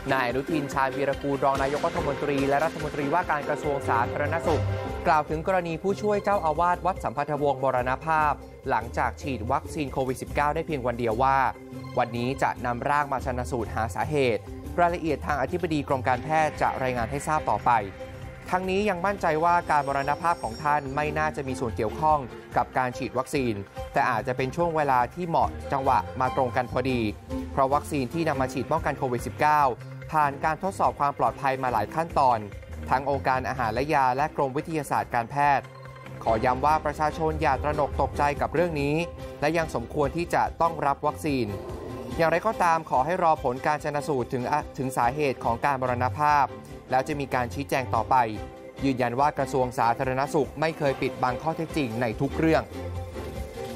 นายอนุทินชาญวีรกูลรองนายกรัฐมนตรีและรัฐมนตรีว่าการกระทรวงสาธารณสุขกล่าวถึงกรณีผู้ช่วยเจ้าอาวาสวัดสัมพันธวงศ์มรณภาพหลังจากฉีดวัคซีนโควิด -19 ได้เพียงวันเดียวว่าวันนี้จะนำร่างมาชันสูตรหาสาเหตุรายละเอียดทางอธิบดีกรมการแพทย์จะรายงานให้ทราบต่อไปทั้งนี้ยังมั่นใจว่าการมรณภาพของท่านไม่น่าจะมีส่วนเกี่ยวข้องกับการฉีดวัคซีนแต่อาจจะเป็นช่วงเวลาที่เหมาะจังหวะมาตรงกันพอดีเพราะวัคซีนที่นำมาฉีดป้องกันโควิด -19 ผ่านการทดสอบความปลอดภัยมาหลายขั้นตอนทั้งองค์การอาหารและยาและกรมวิทยาศาสตร์การแพทย์ขอย้ำว่าประชาชนอย่าตระหนกตกใจกับเรื่องนี้และยังสมควรที่จะต้องรับวัคซีนอย่างไรก็ตามขอให้รอผลการชันสูตรถึงสาเหตุของการมรณภาพแล้วจะมีการชี้แจงต่อไปยืนยันว่ากระทรวงสาธารณสุขไม่เคยปิดบังข้อเท็จจริงในทุกเรื่อง